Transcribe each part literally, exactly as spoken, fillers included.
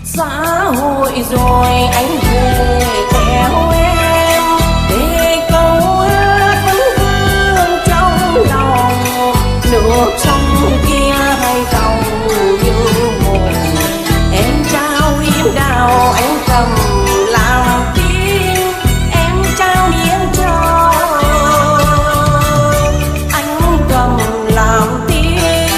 xã hội rồi anh về theo em để câu hát vẫn vương trong lòng. Nước sông kia hay cầu như một em trao im đào anh cầm làm tiếng, em trao miếng cho anh cầm làm tiếng.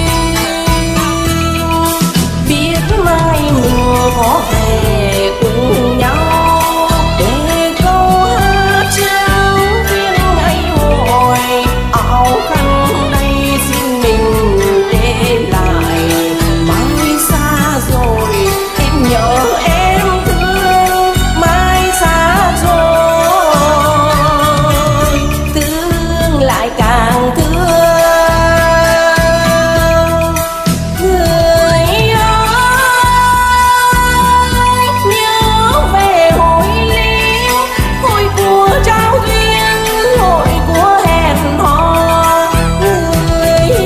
Biết mai mình có về cùng nhau để câu hát trao tiếng ngày hội. Áo khăn đây xin mình để lại, mai xa rồi em nhớ em thương, mai xa rồi thương lại càng thương. Người ơi nhớ về hồi liêu, hồi của trao duyên, hồi của hẹn hò. Người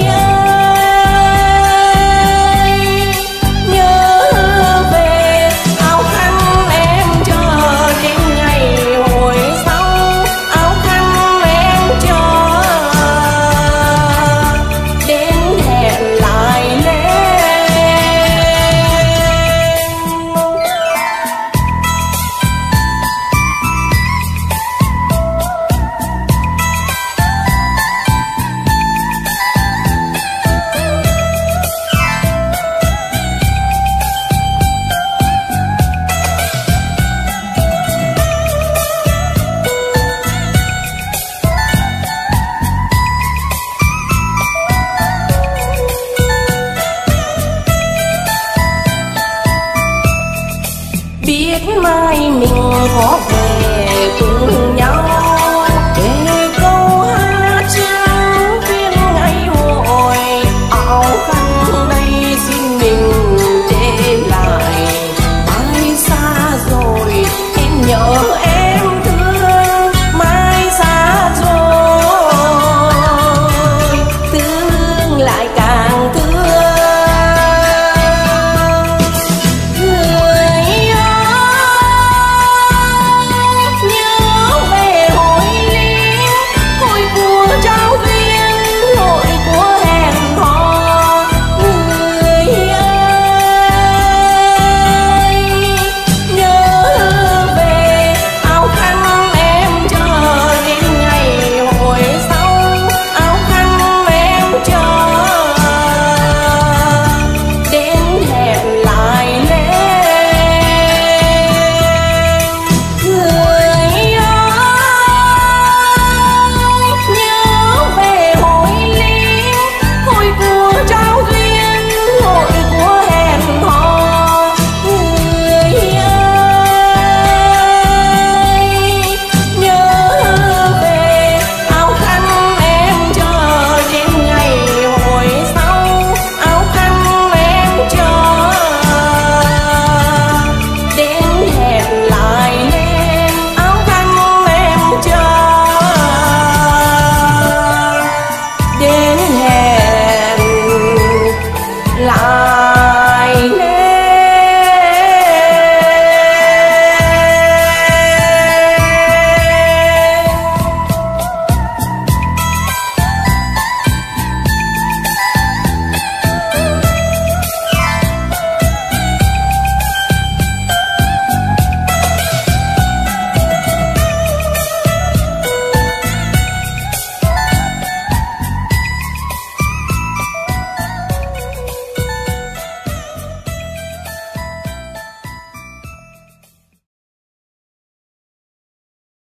ơi nhớ về áo khăn em chờ đến ngày hồi sau, áo khăn em chờ đến hẹn lại lên. Biết mai mình có về